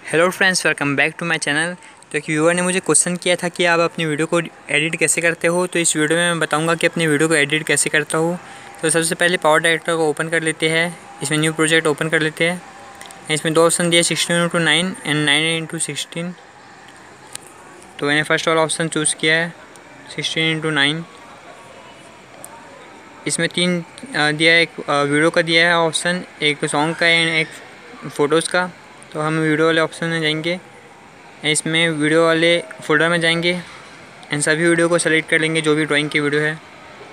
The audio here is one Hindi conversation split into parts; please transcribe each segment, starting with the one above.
Hello friends, welcome back to my channel. तो एक व्यूअर ने मुझे क्वेश्चन किया था कि आप अपनी वीडियो को एडिट कैसे करते हो। तो इस वीडियो में मैं बताऊंगा कि अपनी वीडियो को एडिट कैसे करता हूँ। तो सबसे पहले पावर डायरेक्टर को ओपन कर लेते हैं। इसमें न्यू प्रोजेक्ट ओपन कर लेते हैं। इसमें दो ऑप्शन दिए 16:9 एंड 9:16। तो मैंने फर्स्ट वाला ऑप्शन चूज़ किया है 16:9। इसमें तीन दिया है, एक वीडियो का दिया है ऑप्शन, एक सॉन्ग का एंड एक फ़ोटोज़ का। तो हम वीडियो वाले ऑप्शन में जाएंगे। इसमें वीडियो वाले फोल्डर में जाएंगे एंड सभी वीडियो को सेलेक्ट कर लेंगे जो भी ड्राइंग की वीडियो है।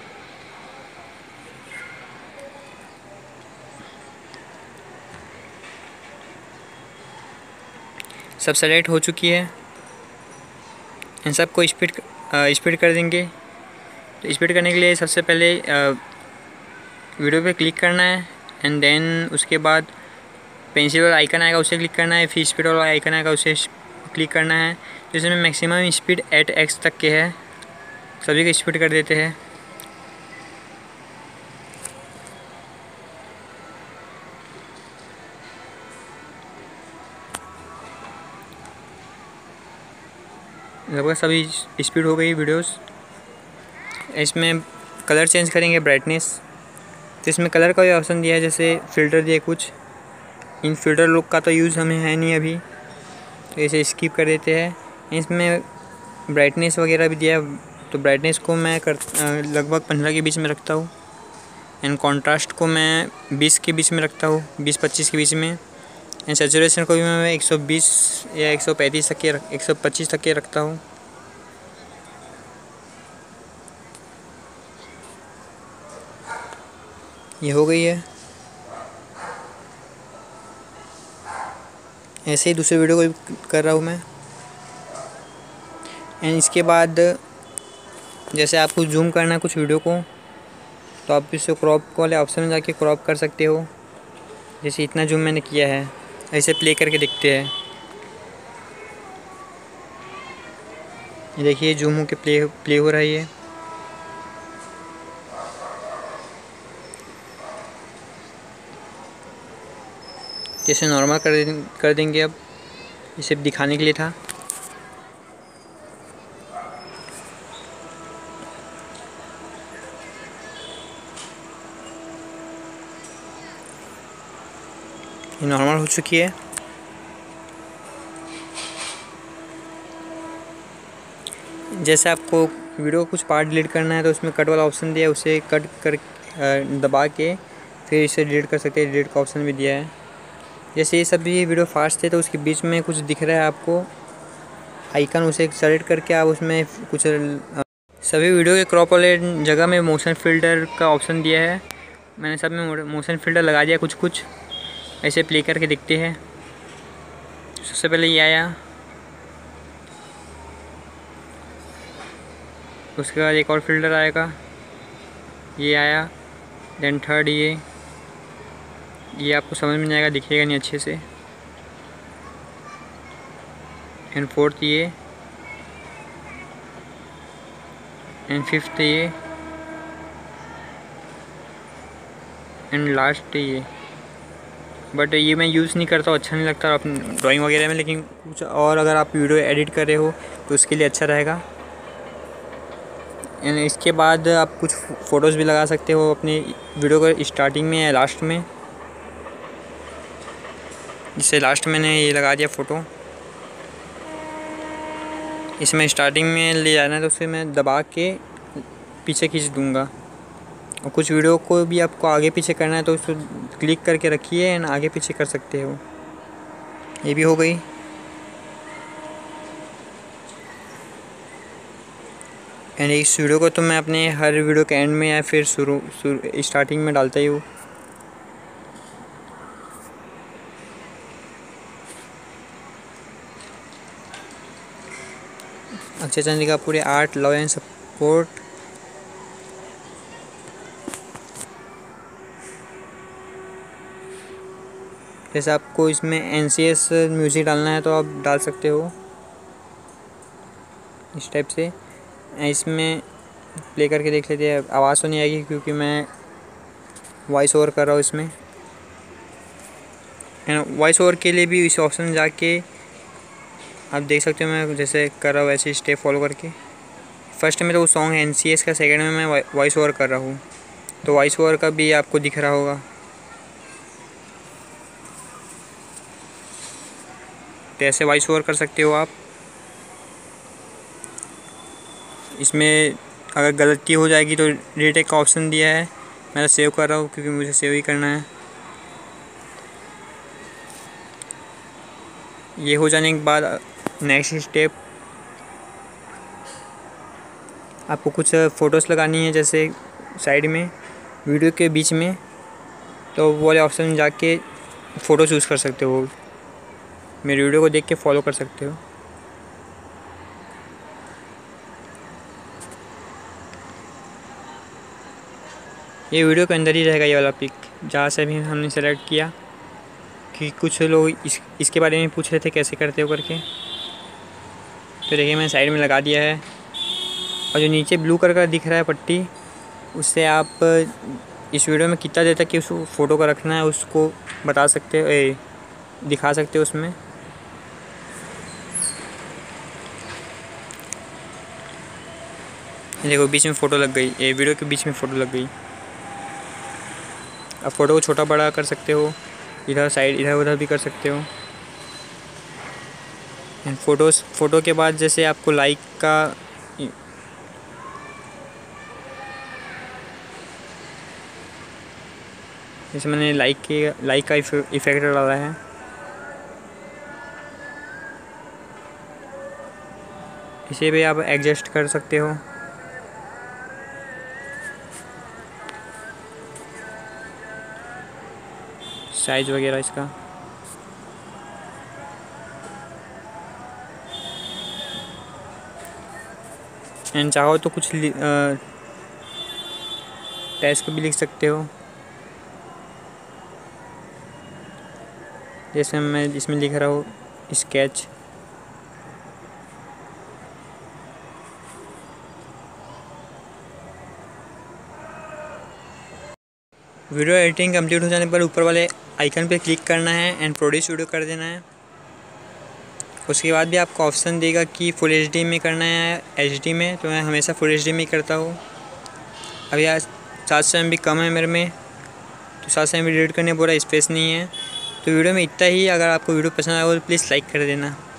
सब सेलेक्ट हो चुकी है। इन सबको स्पीड कर देंगे। तो स्पीड करने के लिए सबसे पहले वीडियो पे क्लिक करना है एंड देन उसके बाद पेंसिल वाला आइकन आएगा, उसे क्लिक करना है। फिर स्पीड वाला आइकन आएगा, उसे क्लिक करना है। तो इसमें मैक्सिमम स्पीड 8x तक के है। सभी को स्पीड कर देते हैं। लगभग सभी स्पीड हो गई वीडियोस। इसमें कलर चेंज करेंगे, ब्राइटनेस। तो इसमें कलर का भी ऑप्शन दिया है, जैसे फ़िल्टर दिया कुछ। इन फ़िल्टर लुक का तो यूज़ हमें है नहीं अभी, तो इसे स्किप कर देते हैं। इसमें ब्राइटनेस वगैरह भी दिया है। तो ब्राइटनेस को मैं लगभग 15 के बीच में रखता हूँ एंड कॉन्ट्रास्ट को मैं 20 के बीच में रखता हूँ, 20-25 के बीच में। एंड सैचुरेशन को भी मैं 120 या 135 तक के 125 तक के रखता हूँ। ये हो गई है। ऐसे ही दूसरे वीडियो को भी कर रहा हूँ मैं। एंड इसके बाद जैसे आपको जूम करना है कुछ वीडियो को, तो आप इसे क्रॉप वाले ऑप्शन में जाके क्रॉप कर सकते हो। जैसे इतना जूम मैंने किया है, ऐसे प्ले करके देखते हैं। ये देखिए जूम हो के प्ले हो रही है। जैसे नॉर्मल कर देंगे। अब इसे दिखाने के लिए था। ये नॉर्मल हो चुकी है। जैसे आपको वीडियो कुछ पार्ट डिलीट करना है तो उसमें कट वाला ऑप्शन दिया है, उसे कट कर दबा के फिर इसे डिलीट कर सकते हैं। डिलीट का ऑप्शन भी दिया है। जैसे ये सभी वीडियो फास्ट है तो उसके बीच में कुछ दिख रहा है आपको आइकन, उसे सेलेक्ट करके आप उसमें कुछ सभी वीडियो के क्रॉप वाले जगह में मोशन फिल्टर का ऑप्शन दिया है। मैंने सब में मोशन फिल्टर लगा दिया कुछ। ऐसे प्ले करके देखते हैं। सबसे पहले ये आया, उसके बाद एक और फिल्टर आएगा, ये आया। देन थर्ड ये आपको समझ में नहीं आएगा, दिखेगा नहीं अच्छे से। एंड फोर्थ ये, एंड फिफ्थ ये, एंड लास्ट ये। बट ये मैं यूज़ नहीं करता हूँ, अच्छा नहीं लगता अपनी ड्राइंग वगैरह में। लेकिन कुछ और अगर आप वीडियो एडिट कर रहे हो तो उसके लिए अच्छा रहेगा। एंड इसके बाद आप कुछ फ़ोटोज़ भी लगा सकते हो अपनी वीडियो को स्टार्टिंग में या लास्ट में। जैसे लास्ट मैंने ये लगा दिया फ़ोटो। इसमें स्टार्टिंग में ले जाना है तो उसे मैं दबा के पीछे खींच दूँगा। और कुछ वीडियो को भी आपको आगे पीछे करना है तो उसको क्लिक करके रखिए एंड आगे पीछे कर सकते हो। ये भी हो गई। एंड इस वीडियो को तो मैं अपने हर वीडियो के एंड में या फिर स्टार्टिंग में डालता ही हूँ। अक्षय चंद्र का पूरे आर्ट, लव एंड सपोर्ट। जैसे आपको इसमें NCS म्यूज़िक डालना है तो आप डाल सकते हो इस टाइप से। इसमें प्ले करके देख लेते हैं। आवाज़ तो नहीं आएगी क्योंकि मैं वॉइस ओवर कर रहा हूँ इसमें। वॉइस ओवर के लिए भी इस ऑप्शन में जाके आप देख सकते हो मैं जैसे कर रहा हूँ वैसे स्टेप फॉलो करके। फर्स्ट में तो वो सॉन्ग है NCS का, सेकंड में मैं वॉइस ओवर कर रहा हूँ, तो वॉइस ओवर का भी आपको दिख रहा होगा। तो ऐसे वॉइस ओवर कर सकते हो आप। इसमें अगर गलती हो जाएगी तो रीटेक का ऑप्शन दिया है, मैं सेव कर रहा हूँ क्योंकि मुझे सेव ही करना है। ये हो जाने के बाद नेक्स्ट स्टेप आपको कुछ फ़ोटोज़ लगानी है, जैसे साइड में वीडियो के बीच में, तो वो वाले ऑप्शन में जाके फ़ोटो चूज़ कर सकते हो। मेरी वीडियो को देख के फॉलो कर सकते हो। ये वीडियो के अंदर ही रहेगा ये वाला पिक, जहाँ से भी हमने सेलेक्ट किया। कि कुछ लोग इसके बारे में पूछ रहे थे कैसे करते हो करके, तो देखिए मैंने साइड में लगा दिया है। और जो नीचे ब्लू कलर का दिख रहा है पट्टी, उससे आप इस वीडियो में कितना देर तक कि उस फ़ोटो का रखना है उसको बता सकते हो, दिखा सकते हो उसमें। देखो बीच में फ़ोटो लग गई, ये वीडियो के बीच में फ़ोटो लग गई। अब फ़ोटो को छोटा बड़ा कर सकते हो, इधर साइड इधर उधर भी कर सकते हो। एंड फ़ोटो के बाद जैसे आपको लाइक का जैसे मैंने लाइक का इफ़ेक्ट डाला है। इसे भी आप एडजस्ट कर सकते हो। साइज वगैरह इसका। एंड चाहो तो कुछ टेक्स्ट भी लिख सकते हो, जैसे मैं इसमें लिख रहा हूँ स्केच। वीडियो एडिटिंग कंप्लीट हो जाने पर ऊपर वाले आइकन पे क्लिक करना है एंड प्रोड्यूस वीडियो कर देना है। उसके बाद भी आपको ऑप्शन देगा कि फुल HD में करना है या HD में, तो मैं हमेशा फुल HD में करता हूँ। अभी आज 700 MB कम है मेरे में, तो 700 MB डिलीट करने पूरा स्पेस नहीं है। तो वीडियो में इतना ही। अगर आपको वीडियो पसंद आया हो तो प्लीज़ लाइक कर देना।